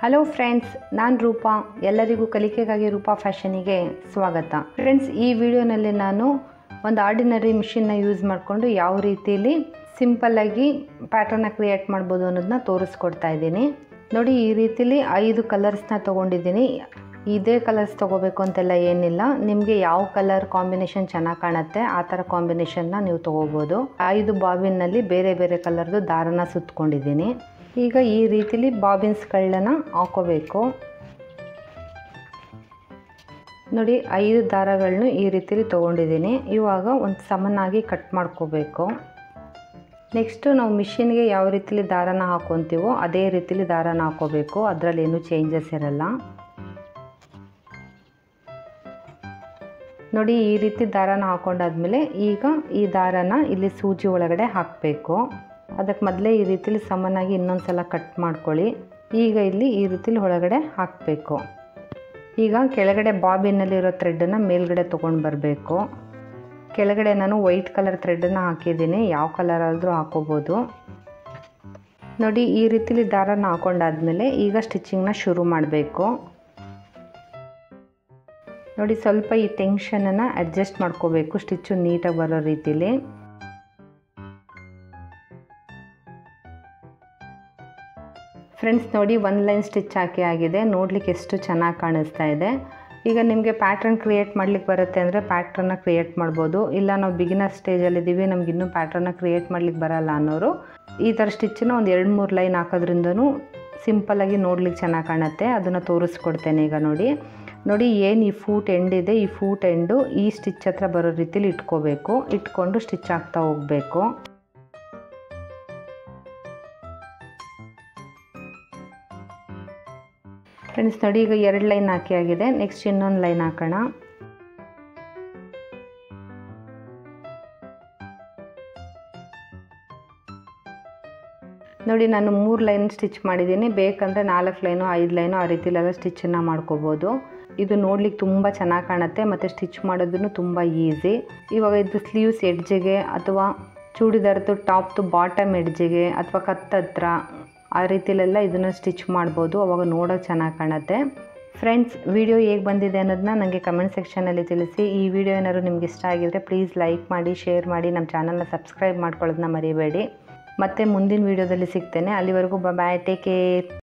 Hello friends, ನಾನು ರೂಪಾ. ಎಲ್ಲರಿಗೂ ಕಲಿಕೆಗಾಗಿ ರೂಪಾ ಫ್ಯಾಷನಿಗೆ ಸ್ವಾಗತ. ಫ್ರೆಂಡ್ಸ್, ಈ ವಿಡಿಯೋನಲ್ಲಿ ನಾನು ಒಂದು ಆರ್ಡಿನರಿ ಮಿಷಿನ್ನ ಯೂಸ್ ಮಾಡಿಕೊಂಡು ಯಾವ ರೀತಿಯಲ್ಲಿ ಸಿಂಪಲ್ಲಾಗಿ ಪ್ಯಾಟರ್ನ ಕ್ರಿಯೇಟ್ ಮಾಡ್ಬೋದು ಅನ್ನೋದನ್ನ ತೋರಿಸ್ಕೊಡ್ತಾ ಇದ್ದೀನಿ. ನೋಡಿ, ಈ ರೀತಿಲಿ 5 ಕಲರ್ಸ್ನ ತೊಗೊಂಡಿದ್ದೀನಿ. ಇದೇ ಕಲರ್ಸ್ ತೊಗೋಬೇಕು ಅಂತೆಲ್ಲ ಏನಿಲ್ಲ. ನಿಮಗೆ ಯಾವ ಕಲರ್ ಕಾಂಬಿನೇಷನ್ ಚೆನ್ನಾಗಿ ಕಾಣುತ್ತೆ ಆ ಥರ ಕಾಂಬಿನೇಷನ್ನ ನೀವು ತೊಗೋಬೋದು. 5 ಬಾಬಿನಲ್ಲಿ ಬೇರೆ ಬೇರೆ ಕಲರ್ದು ದಾರನ ಸುತ್ತಕೊಂಡಿದ್ದೀನಿ. ಈಗ ಈ ರೀತಿಲಿ ಬಾಬಿನ್ಸ್ಗಳನ್ನ ಹಾಕೋಬೇಕು. ನೋಡಿ, 5 ದಾರಗಳನ್ನು ಈ ರೀತಿಲಿ ತೊಗೊಂಡಿದ್ದೀನಿ. ಇವಾಗ ಒಂದು ಸಮನಾಗಿ ಕಟ್ ಮಾಡ್ಕೋಬೇಕು. ನೆಕ್ಸ್ಟು ನಾವು ಮಿಷಿನ್ಗೆ ಯಾವ ರೀತಿಲಿ ದಾರನ ಹಾಕೊತೀವೋ ಅದೇ ರೀತಿಲಿ ದಾರನ ಹಾಕೋಬೇಕು. ಅದರಲ್ಲಿ ಏನೂ ಚೇಂಜಸ್ ಇರಲ್ಲ. ನೋಡಿ, ಈ ರೀತಿ ದಾರನ ಹಾಕೊಂಡಾದ್ಮೇಲೆ ಈಗ ಈ ದಾರನ ಇಲ್ಲಿ ಸೂಜಿ ಒಳಗಡೆ ಹಾಕಬೇಕು. ಅದಕ್ಕೆ ಮೊದಲೇ ಈ ರೀತಿಲಿ ಸಮನಾಗಿ ಇನ್ನೊಂದು ಸಲ ಕಟ್ ಮಾಡ್ಕೊಳ್ಳಿ. ಈಗ ಇಲ್ಲಿ ಈ ರೀತಿಲಿ ಒಳಗಡೆ ಹಾಕಬೇಕು. ಈಗ ಕೆಳಗಡೆ ಬಾಬಿನಲ್ಲಿರೋ ಥ್ರೆಡ್ಡನ್ನು ಮೇಲ್ಗಡೆ ತೊಗೊಂಡು ಬರಬೇಕು. ಕೆಳಗಡೆ ನಾನು ವೈಟ್ ಕಲರ್ ಥ್ರೆಡ್ಡನ್ನು ಹಾಕಿದ್ದೀನಿ. ಯಾವ ಕಲರ್ ಆದರೂ ಹಾಕೋಬೋದು. ನೋಡಿ, ಈ ರೀತಿಲಿ ದಾರನ ಹಾಕೊಂಡಾದ್ಮೇಲೆ ಈಗ ಸ್ಟಿಚಿಂಗ್ನ ಶುರು ಮಾಡಬೇಕು. ನೋಡಿ, ಸ್ವಲ್ಪ ಈ ಟೆನ್ಷನನ್ನು ಅಡ್ಜಸ್ಟ್ ಮಾಡ್ಕೋಬೇಕು ಸ್ಟಿಚ್ಚು ನೀಟಾಗಿ ಬರೋ ರೀತಿಲಿ. ಫ್ರೆಂಡ್ಸ್, ನೋಡಿ, 1 ಲೈನ್ ಸ್ಟಿಚ್ ಹಾಕಿ ಆಗಿದೆ. ನೋಡಲಿಕ್ಕೆ ಎಷ್ಟು ಚೆನ್ನಾಗಿ ಕಾಣಿಸ್ತಾ ಇದೆ. ಈಗ ನಿಮಗೆ ಪ್ಯಾಟ್ರನ್ ಕ್ರಿಯೇಟ್ ಮಾಡ್ಲಿಕ್ಕೆ ಬರುತ್ತೆ ಅಂದರೆ ಪ್ಯಾಟ್ರನ್ನ ಕ್ರಿಯೇಟ್ ಮಾಡ್ಬೋದು. ಇಲ್ಲ ನಾವು ಬಿಗಿನರ್ ಸ್ಟೇಜಲ್ಲಿದ್ದೀವಿ, ನಮ್ಗೆ ಇನ್ನೂ ಪ್ಯಾಟ್ರನ್ನ ಕ್ರಿಯೇಟ್ ಮಾಡ್ಲಿಕ್ಕೆ ಬರಲ್ಲ ಅನ್ನೋರು ಈ ಥರ ಸ್ಟಿಚ್ಚನ್ನ ಒಂದು 2-3 ಲೈನ್ ಹಾಕೋದ್ರಿಂದನೂ ಸಿಂಪಲ್ಲಾಗಿ ನೋಡ್ಲಿಕ್ಕೆ ಚೆನ್ನಾಗಿ ಕಾಣುತ್ತೆ. ಅದನ್ನು ತೋರಿಸ್ಕೊಡ್ತೇನೆ. ಈಗ ನೋಡಿ, ಏನು ಈ ಫೂಟ್ ಎಂಡ್ ಇದೆ, ಈ ಫೂಟ್ ಎಂಡು ಈ ಸ್ಟಿಚ್ ಹತ್ರ ಬರೋ ರೀತಿಲಿ ಇಟ್ಕೋಬೇಕು. ಇಟ್ಕೊಂಡು ಸ್ಟಿಚ್ ಹಾಕ್ತಾ ಹೋಗಬೇಕು. ಫ್ರೆಂಡ್ಸ್, ನೋಡಿ, ಈಗ 2 ಲೈನ್ ಹಾಕಿ ಆಗಿದೆ. ನೆಕ್ಸ್ಟ್ ಇನ್ನೊಂದು ಲೈನ್ ಹಾಕೋಣ. ನೋಡಿ, ನಾನು 3 ಲೈನ್ ಸ್ಟಿಚ್ ಮಾಡಿದ್ದೀನಿ. ಬೇಕಂದರೆ 4 ಲೈನು 5 ಲೈನು ಆ ರೀತಿಲೆಲ್ಲ ಸ್ಟಿಚ್ಚನ್ನು ಮಾಡ್ಕೋಬೋದು. ಇದು ನೋಡ್ಲಿಕ್ಕೆ ತುಂಬ ಚೆನ್ನಾಗಿ ಕಾಣುತ್ತೆ ಮತ್ತು ಸ್ಟಿಚ್ ಮಾಡೋದನ್ನು ತುಂಬ ಈಸಿ. ಇವಾಗ ಇದು ಸ್ಲೀವ್ಸ್ ಎಡ್ಜಿಗೆ ಅಥವಾ ಚೂಡಿದಾರದ್ದು ಟಾಪ್ದು ಬಾಟಮ್ ಎಡ್ಜಿಗೆ ಅಥವಾ ಕತ್ತತ್ರ ಆ ರೀತಿಲೆಲ್ಲ ಇದನ್ನು ಸ್ಟಿಚ್ ಮಾಡ್ಬೋದು. ಅವಾಗ ನೋಡೋಕೆ ಚೆನ್ನಾಗಿ ಕಾಣುತ್ತೆ. ಫ್ರೆಂಡ್ಸ್, ವಿಡಿಯೋ ಹೇಗೆ ಬಂದಿದೆ ಅನ್ನೋದನ್ನ ನನಗೆ ಕಮೆಂಟ್ ಸೆಕ್ಷನಲ್ಲಿ ತಿಳಿಸಿ. ಈ ವಿಡಿಯೋ ಏನಾದ್ರು ನಿಮ್ಗೆ ಇಷ್ಟ ಆಗಿದ್ರೆ ಪ್ಲೀಸ್ ಲೈಕ್ ಮಾಡಿ, ಶೇರ್ ಮಾಡಿ, ನಮ್ಮ ಚಾನಲ್ನ ಸಬ್ಸ್ಕ್ರೈಬ್ ಮಾಡ್ಕೊಳ್ಳೋದನ್ನ ಮರಿಬೇಡಿ. ಮತ್ತೆ ಮುಂದಿನ ವಿಡಿಯೋದಲ್ಲಿ ಸಿಗ್ತೇನೆ. ಅಲ್ಲಿವರೆಗೂ ಬಾಯ್, ಟೇಕ್ ಕೇರ್.